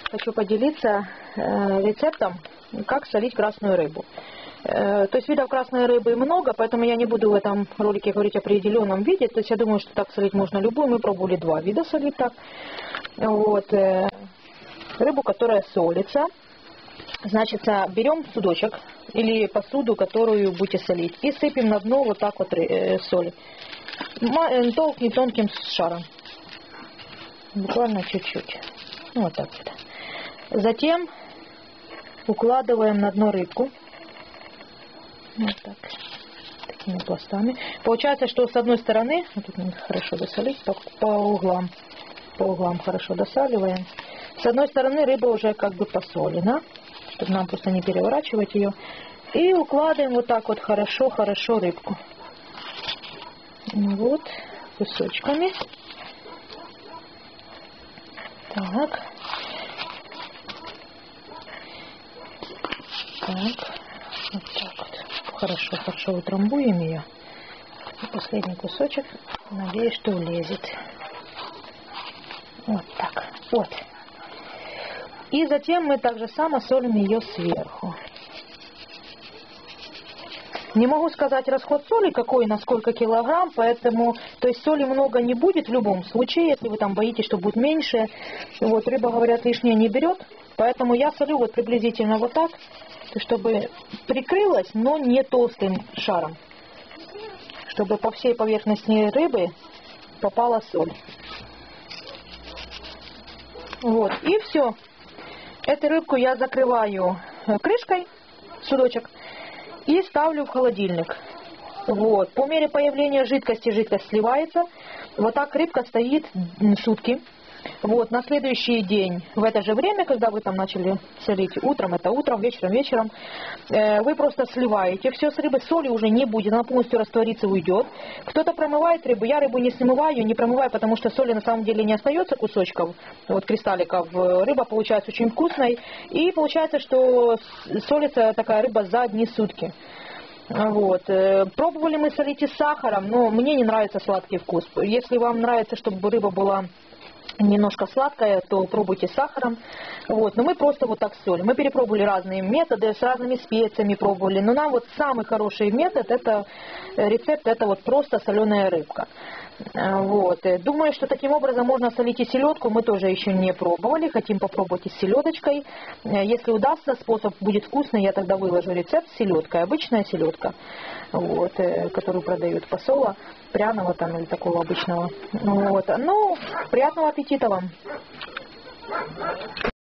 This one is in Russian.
хочу поделиться рецептом, как солить красную рыбу. То есть видов красной рыбы много, поэтому я не буду в этом ролике говорить о определенном виде. То есть я думаю, что так солить можно любую. Мы пробовали два вида солить так. Вот. Рыбу, которая солится. Значит, берем судочек или посуду, которую будете солить, и сыпем на дно вот так вот соли. Тонким шаром. Буквально чуть-чуть. Вот так вот. Затем укладываем на дно рыбку. Вот так. Такими пластами. Получается, что с одной стороны, вот тут надо хорошо досолить, по углам. По углам хорошо досаливаем. С одной стороны рыба уже как бы посолена, чтобы нам просто не переворачивать ее. И укладываем вот так вот хорошо рыбку. Вот, кусочками. Так. Так. Вот так вот. Хорошо утрамбуем ее. И последний кусочек, надеюсь, что влезет. Вот так. Вот. И затем мы также само солим ее сверху. Не могу сказать расход соли, какой на сколько килограмм, поэтому, то есть соли много не будет в любом случае, если вы там боитесь, что будет меньше. Вот, рыба, говорят, лишнее не берет, поэтому я солю вот приблизительно вот так, чтобы прикрылась, но не толстым шаром, чтобы по всей поверхности рыбы попала соль. Вот, и все. Эту рыбку я закрываю крышкой, судочек, и ставлю в холодильник. Вот. По мере появления жидкости жидкость сливается. Вот так рыбка стоит сутки. Вот. На следующий день, в это же время, когда вы там начали солить утром, это утром, вечером, вы просто сливаете все с рыбы. Соли уже не будет, она полностью растворится, уйдет. Кто-то промывает рыбу, я рыбу не смываю, не промываю, потому что соли на самом деле не остается кусочков, вот кристалликов. Рыба получается очень вкусной. И получается, что солится такая рыба за одни сутки. Вот. Пробовали мы солить и с сахаром, но мне не нравится сладкий вкус. Если вам нравится, чтобы рыба была немножко сладкая, то пробуйте с сахаром. Вот. Но мы просто вот так солим. Мы перепробовали разные методы, с разными специями пробовали. Но нам вот самый хороший метод, это рецепт, это вот просто соленая рыбка. Вот. Думаю, что таким образом можно солить и селедку. Мы тоже еще не пробовали. Хотим попробовать и с селедочкой. Если удастся, способ будет вкусный, я тогда выложу рецепт с селедкой. Обычная селедка, вот, которую продают посола, пряного там или такого обычного. Вот. Ну, приятного аппетита вам!